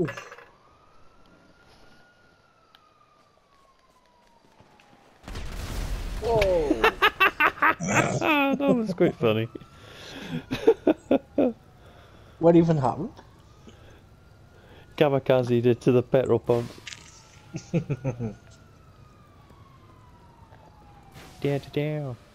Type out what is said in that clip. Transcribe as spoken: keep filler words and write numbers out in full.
Oof. Whoa! That was quite funny. What even happened? Kamikaze did to the petrol pump. Down, down.